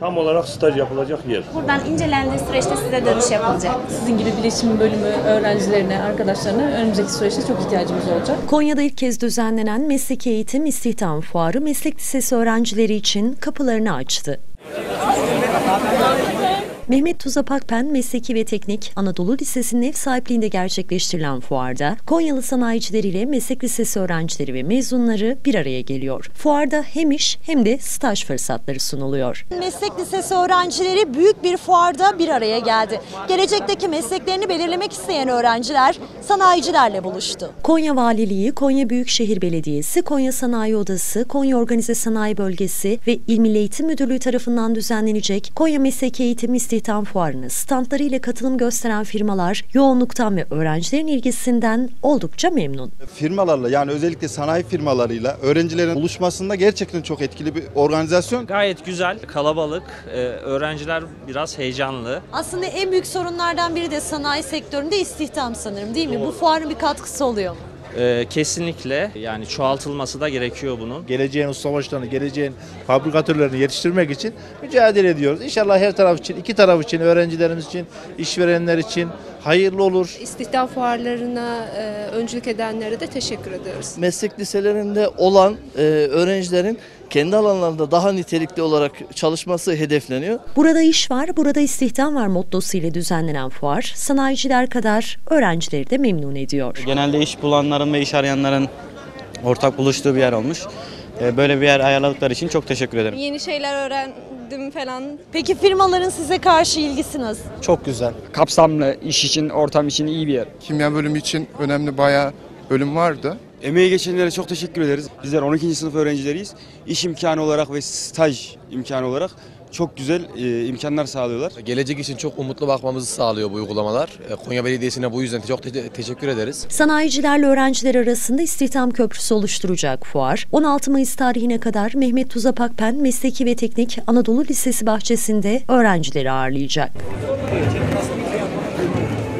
Tam olarak staj yapılacak yer. Buradan incelendiği süreçte size dönüş yapılacak. Sizin gibi bilişim bölümü öğrencilerine, arkadaşlarına önümüzdeki süreçte çok ihtiyacımız olacak. Konya'da ilk kez düzenlenen Mesleki Eğitim İstihdam Fuarı meslek lisesi öğrencileri için kapılarını açtı. Mehmet Tuzap Akpen Mesleki ve Teknik Anadolu Lisesi'nin ev sahipliğinde gerçekleştirilen fuarda Konyalı sanayicileriyle meslek lisesi öğrencileri ve mezunları bir araya geliyor. Fuarda hem iş hem de staj fırsatları sunuluyor. Meslek lisesi öğrencileri büyük bir fuarda bir araya geldi. Gelecekteki mesleklerini belirlemek isteyen öğrenciler sanayicilerle buluştu. Konya Valiliği, Konya Büyükşehir Belediyesi, Konya Sanayi Odası, Konya Organize Sanayi Bölgesi ve İl Milli Eğitim Müdürlüğü tarafından düzenlenecek Konya Mesleki Eğitim İstihdam Fuarı'na standlarıyla katılım gösteren firmalar yoğunluktan ve öğrencilerin ilgisinden oldukça memnun. Firmalarla, yani özellikle sanayi firmalarıyla öğrencilerin buluşmasında gerçekten çok etkili bir organizasyon. Gayet güzel, kalabalık, öğrenciler biraz heyecanlı. Aslında en büyük sorunlardan biri de sanayi sektöründe istihdam sanırım, değil mi? Bu fuarın bir katkısı oluyor. Kesinlikle, yani çoğaltılması da gerekiyor bunun. Geleceğin ustabaşlarını, geleceğin fabrikatörlerini yetiştirmek için mücadele ediyoruz. İnşallah her taraf için, iki taraf için, öğrencilerimiz için, işverenler için hayırlı olur. İstihdam fuarlarına öncülük edenlere de teşekkür ediyoruz. Meslek liselerinde olan öğrencilerin kendi alanlarında daha nitelikli olarak çalışması hedefleniyor. Burada iş var, burada istihdam var mottosu ile düzenlenen fuar, sanayiciler kadar öğrencileri de memnun ediyor. Genelde iş bulanların ve iş arayanların ortak buluştuğu bir yer olmuş. Böyle bir yer ayarladıkları için çok teşekkür ederim. Yeni şeyler öğrendim falan. Peki firmaların size karşı ilgisi nasıl? Çok güzel. Kapsamlı, iş için, ortam için iyi bir yer. Kimya bölümü için önemli bayağı bölüm vardı. Emeği geçenlere çok teşekkür ederiz. Bizler 12. sınıf öğrencileriyiz. İş imkanı olarak ve staj imkanı olarak çok güzel imkanlar sağlıyorlar. Gelecek için çok umutlu bakmamızı sağlıyor bu uygulamalar. Konya Belediyesi'ne bu yüzden çok teşekkür ederiz. Sanayicilerle öğrenciler arasında istihdam köprüsü oluşturacak fuar, 16 Mayıs tarihine kadar Mehmet Tuzap Akpen Mesleki ve Teknik Anadolu Lisesi bahçesinde öğrencileri ağırlayacak.